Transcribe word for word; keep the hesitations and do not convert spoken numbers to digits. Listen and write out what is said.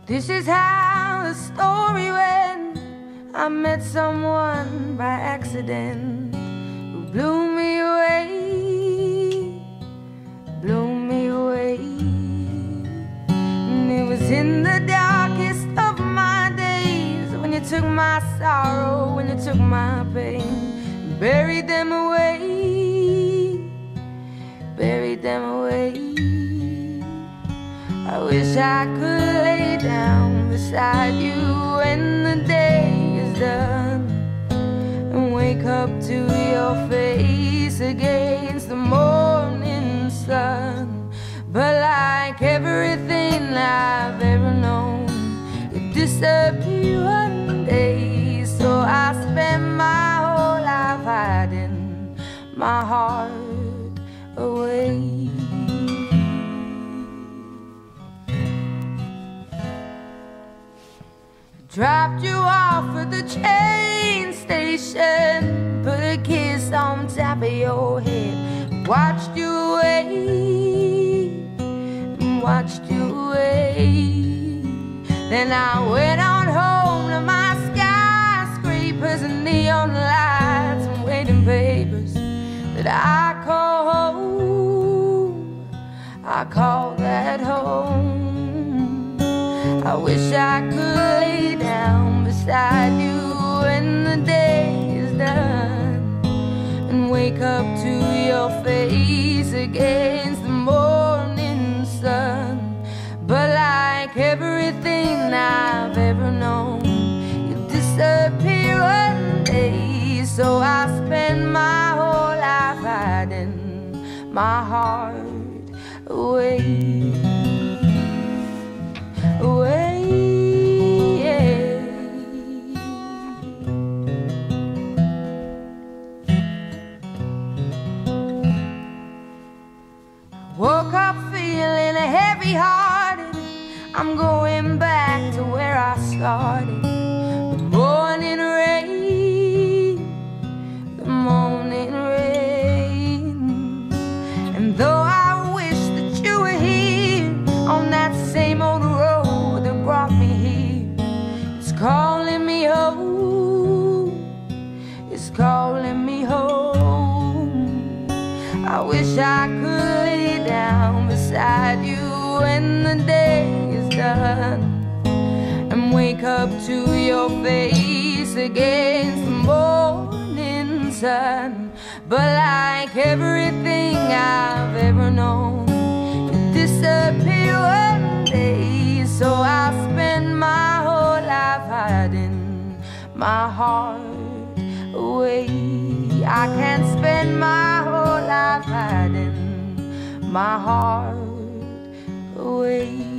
This is how the story went. I met someone by accident who blew me away, blew me away. And it was in the darkest of my days when you took my sorrow, when you took my pain, buried them away, buried them away. I wish I could lay down beside you when the day is done and wake up to your face against the morning sun. But like everything I've ever known, you disappear one day. So I spend my whole life hiding my heart away. Dropped you off at the train station, put a kiss on top of your head, watched you away, watched you away. Then I went on home to my skyscrapers and neon lights and waiting papers that I call home, I call that home. I wish I could lay down beside you when the day is done and wake up to your face against the morning sun. But like everything I've ever known, you disappear one day. So I spend my whole life hiding my heart away, away, yeah. Woke up feeling heavy-hearted. I'm going back to where I started. The morning rain, the morning rain. And though I wish that you were here on that same old road that brought me here, it's calling me home, it's calling me home. I wish I could lay down beside you when the day is done and wake up to your face against the morning sun. But like everything I've ever known, you disappear one day. So I spend my whole life hiding my heart away. I can't spend my whole life hiding my heart away.